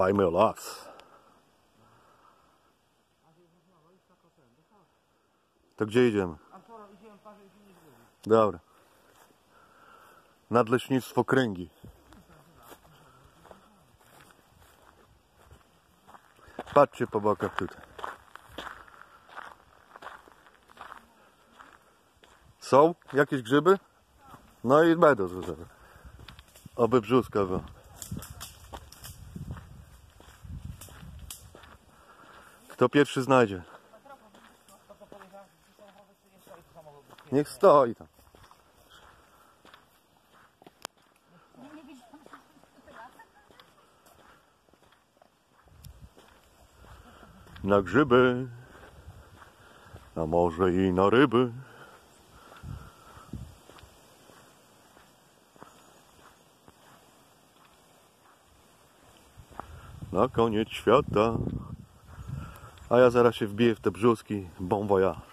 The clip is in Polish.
Dbajmy o las. To gdzie idziemy? Dobra. Nadleśnictwo Kręgi. Patrzcie po bokach tutaj. Są jakieś grzyby? No i będą złożone. Oby brzuska była. Kto pierwszy znajdzie? Niech stoi tam. Na grzyby, a może i na ryby. Na koniec świata. A ja zaraz się wbiję w te brzuski. Bon voyage.